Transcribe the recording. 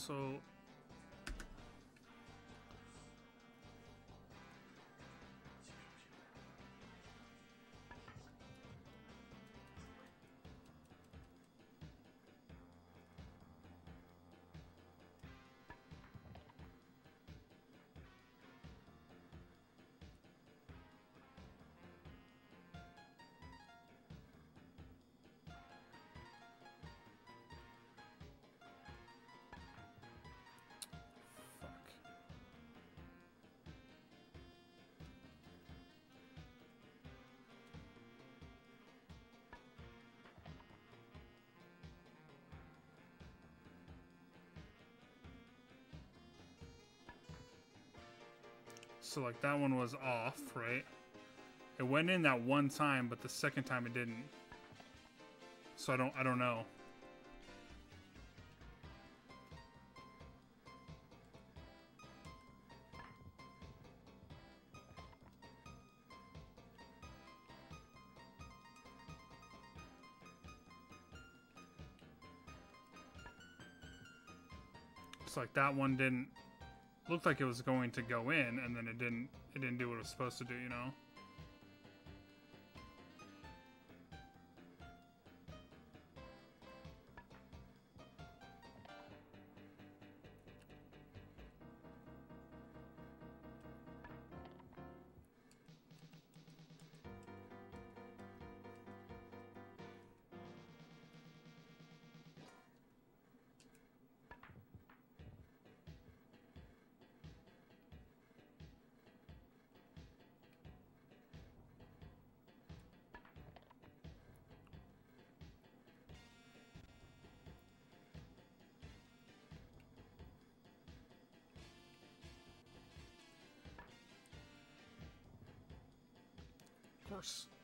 So fuck. So like that one was off, right? It went in that one time, but the second time it didn't. So I don't know. It's like that one didn't look like it was going to go in, and then it didn't do what it was supposed to do, you know? Of course.